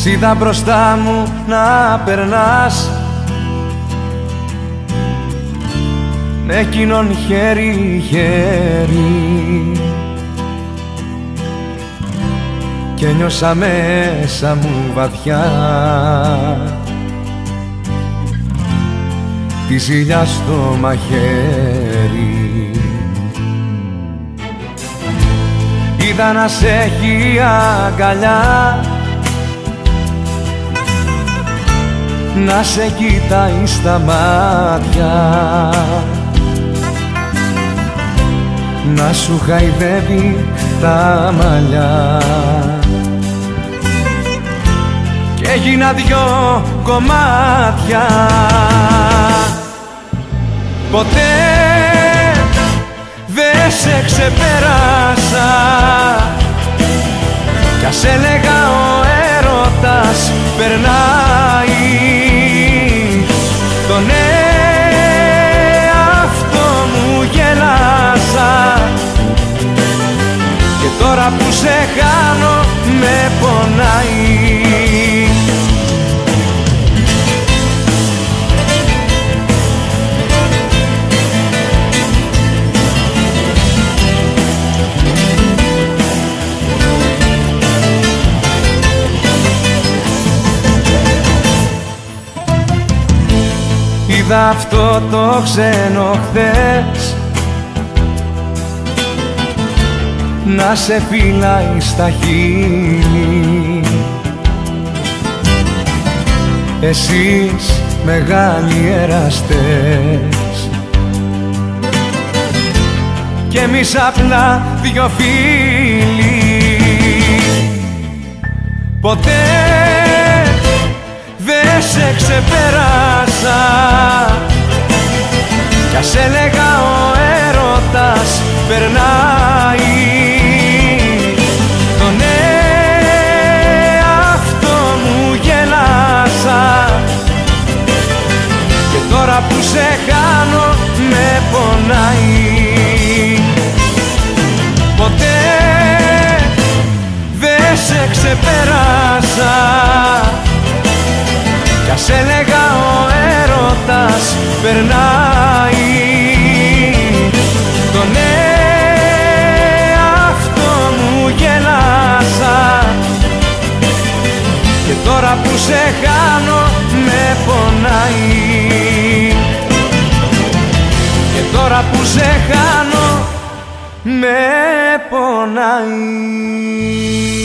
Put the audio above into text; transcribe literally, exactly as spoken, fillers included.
είδα μπροστά μου να περνάς με εκείνον χέρι-χέρι και νιώσα μέσα μου βαθιά τη ζήλια στο μαχαίρι. Είδα να σε έχει αγκαλιά, να σε κοιτάει στα μάτια, να σου χαϊδεύει τα μαλλιά και έγινα δυο κομμάτια. Ποτέ δεν σε ξεπέρασα κι ας έλεγα ο έρωτας περνάει, τον εαυτό μου γελάσα και τώρα που σε χάνω με πονάει. Είδα αυτό το ξένο χθες να σε φυλάει στα χείλη, εσείς μεγάλοι εραστές και εμείς απλά δυο φίλοι. Ποτέ δεν σε ξεπέρασα κι ας έλεγα ο έρωτας περνάει, τον εαυτό μου γελάσα και τώρα που σε χάνω με πονάει. Ποτέ δεν σε ξεπέρασα κι ας έλεγα ο έρωτας περνάει, τον εαυτό μου γελάσα και τώρα που σε χάνω με πονάει, και τώρα που σε χάνω με πονάει.